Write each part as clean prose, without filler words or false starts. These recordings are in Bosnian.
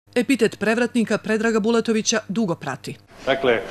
Epitet prevratnika Predraga Bulatovića dugo prati. Dakle,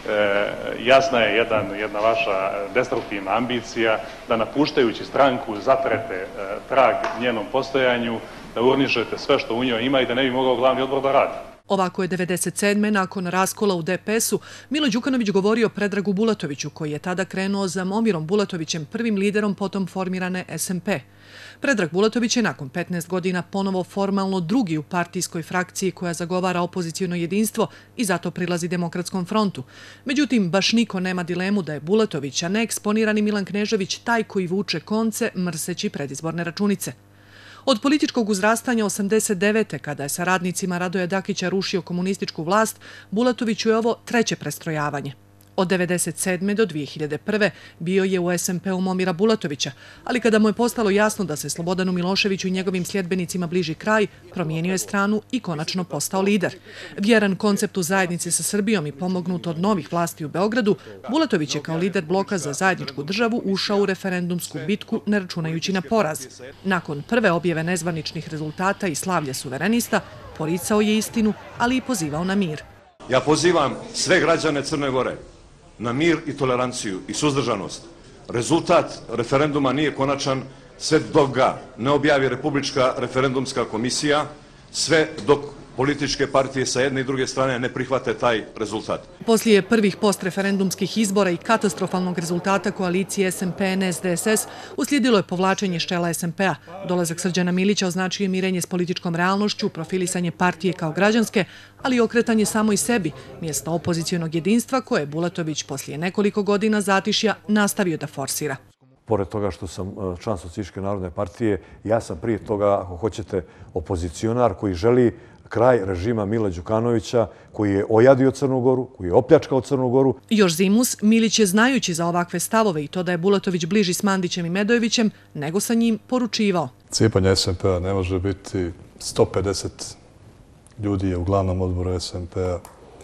jasna je jedna vaša destruktivna ambicija da napuštajući stranku zatrete trag njenom postojanju, da urnišete sve što u njoj ima i da ne bi mogao glavni odbor da radi. Ovako je 1997. nakon raskola u DPS-u Milo Đukanović govorio Predragu Bulatoviću, koji je tada krenuo za Momirom Bulatovićem, prvim liderom potom formirane SMP. Predrag Bulatović je nakon 15 godina ponovo formalno drugi u partijskoj frakciji koja zagovara opoziciono jedinstvo i zato prilazi Demokratskom frontu. Međutim, baš niko nema dilemu da je Bulatović, a ne eksponirani Milan Knežević, taj koji vuče konce mrseći predizborne računice. Od političkog uzrastanja 89. kada je sa radnicima Radoja Dakića rušio komunističku vlast, Bulatoviću je ovo treće prestrojavanje. Od 1997. do 2001. bio je u SMP-u Momira Bulatovića, ali kada mu je postalo jasno da se Slobodanu Miloševiću i njegovim sljedbenicima bliži kraj, promijenio je stranu i konačno postao lider. Vjeran konceptu zajednice sa Srbijom i pomognut od novih vlasti u Beogradu, Bulatović je kao lider bloka za zajedničku državu ušao u referendumsku bitku ne računajući na poraz. Nakon prve objave nezvaničnih rezultata i slavlja suverenista, poricao je istinu, ali i pozivao na mir. Ja pozivam sve građane Crne Gore na mir i toleranciju i suzdržanost. Rezultat referenduma nije konačan sve dok ga ne objavi Republička referendumska komisija, sve dok političke partije sa jedne i druge strane ne prihvate taj rezultat. Poslije prvih postreferendumskih izbora i katastrofalnog rezultata koalicije SMP-NS-DSS uslijedilo je povlačenje ščela SMP-a. Dolazak Srđana Milića označio je mirenje s političkom realnošću, profilisanje partije kao građanske, ali i okretanje samoj sebi, mjesto opozicionog jedinstva koje je Bulatović poslije nekoliko godina zatišja nastavio da forsira. Pored toga što sam član Socijalističke narodne partije, ja sam prije toga, ako hoćete, opozicionar koji želi kraj režima Mila Đukanovića, koji je ojadio Crnu Goru, koji je opljačkao Crnu Goru. Još zimus, Milić je znajući za ovakve stavove i to da je Bulatović bliži s Mandićem i Medojevićem, nego sa njim poručivao. Cijepanje SMP-a ne može biti 150 ljudi je u glavnom odboru SMP-a.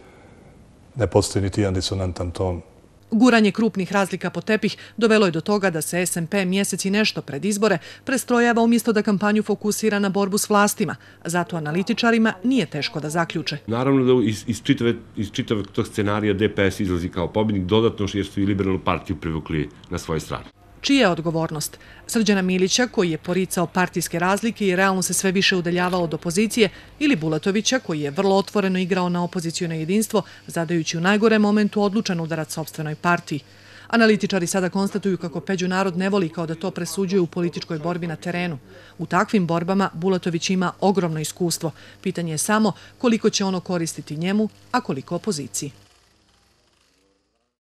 Ne postoji niti jedan disonantan ton. Guranje krupnih razlika po tepih dovelo je do toga da se SMP mjeseci nešto pred izbore prestrojava umjesto da kampanju fokusira na borbu s vlastima. Zato analitičarima nije teško da zaključe. Naravno da iz čitavog tog scenarija DPS izlazi kao pobjednik dodatno jer su i liberalnu partiju privukli na svoju stranu. Čija je odgovornost? Srđana Milića, koji je poricao partijske razlike i realno se sve više udaljavao od opozicije, ili Bulatovića, koji je vrlo otvoreno igrao na opoziciono jedinstvo, zadajući u najgorem momentu odlučan udarac sopstvenoj partiji. Analitičari sada konstatuju kako Peđu narod ne voli kao da to presuđuje u političkoj borbi na terenu. U takvim borbama Bulatović ima ogromno iskustvo. Pitanje je samo koliko će ono koristiti njemu, a koliko opoziciji.